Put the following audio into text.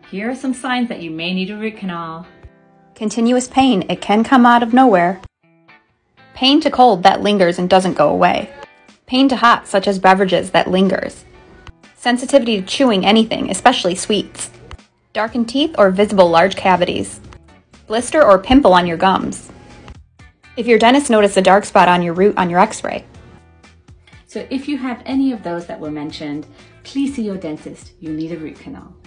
Here are some signs that you may need a root canal. Continuous pain, it can come out of nowhere. Pain to cold that lingers and doesn't go away. Pain to hot, such as beverages, that lingers. Sensitivity to chewing anything, especially sweets. Darkened teeth or visible large cavities. Blister or pimple on your gums. If your dentist noticed a dark spot on your root on your x-ray. So if you have any of those that were mentioned, please see your dentist. You need a root canal.